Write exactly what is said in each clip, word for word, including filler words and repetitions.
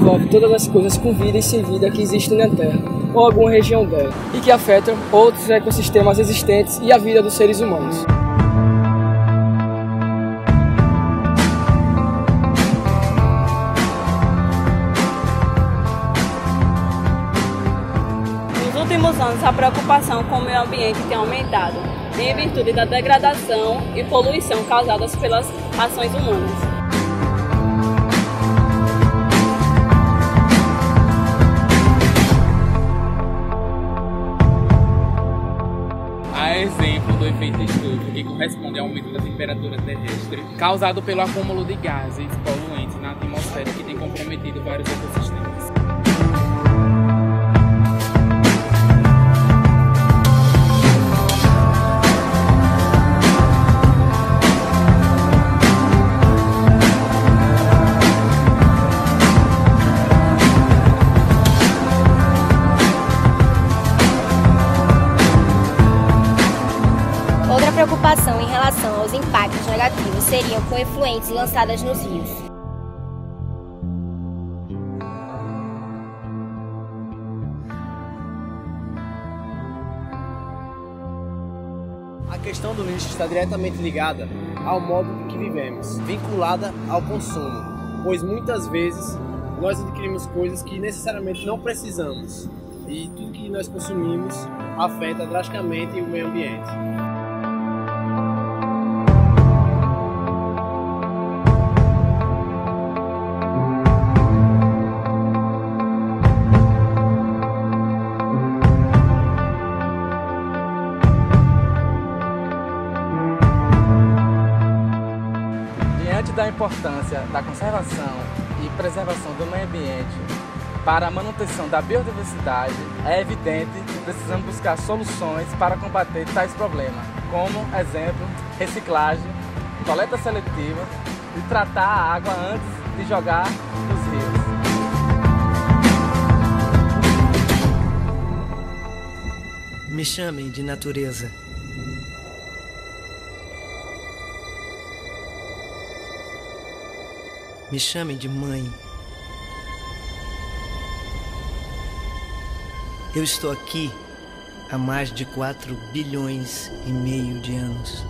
envolve todas as coisas com vida e sem vida que existem na Terra, ou alguma região dela, e que afetam outros ecossistemas existentes e a vida dos seres humanos. Nos últimos anos, a preocupação com o meio ambiente tem aumentado, em virtude da degradação e poluição causadas pelas ações humanas. A exemplo do efeito estufa, que corresponde ao aumento da temperatura terrestre, causado pelo acúmulo de gases poluentes na atmosfera que tem comprometido vários ecossistemas. Outra preocupação em relação aos impactos negativos seriam com efluentes lançadas nos rios. A questão do lixo está diretamente ligada ao modo de que vivemos, vinculada ao consumo, pois muitas vezes nós adquirimos coisas que necessariamente não precisamos e tudo que nós consumimos afeta drasticamente o meio ambiente. Diante da importância da conservação e preservação do meio ambiente para a manutenção da biodiversidade, é evidente que precisamos buscar soluções para combater tais problemas, como, exemplo, reciclagem, coleta seletiva e tratar a água antes de jogar nos rios. Me chamem de natureza. Me chamem de mãe. Eu estou aqui há mais de quatro bilhões e meio de anos.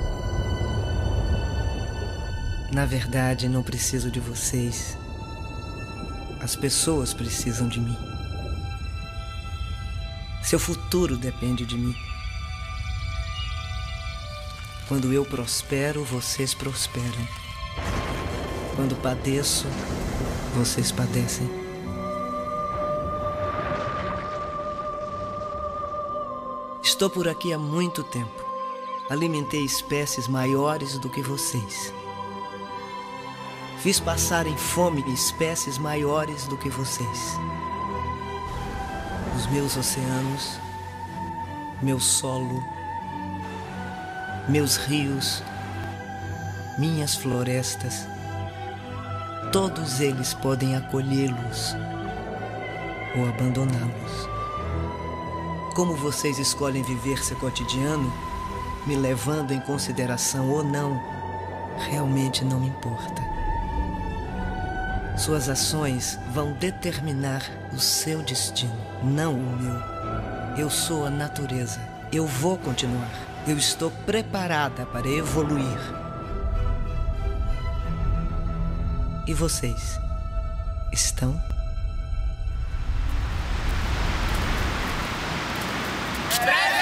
Na verdade, não preciso de vocês. As pessoas precisam de mim. Seu futuro depende de mim. Quando eu prospero, vocês prosperam. Quando padeço, vocês padecem. Estou por aqui há muito tempo. Alimentei espécies maiores do que vocês. Fiz passarem fome espécies maiores do que vocês. Os meus oceanos, meu solo, meus rios, minhas florestas, todos eles podem acolhê-los ou abandoná-los. Como vocês escolhem viver seu cotidiano, me levando em consideração ou não, realmente não me importa. Suas ações vão determinar o seu destino, não o meu. Eu sou a natureza. Eu vou continuar. Eu estou preparada para evoluir. E vocês estão? Breve!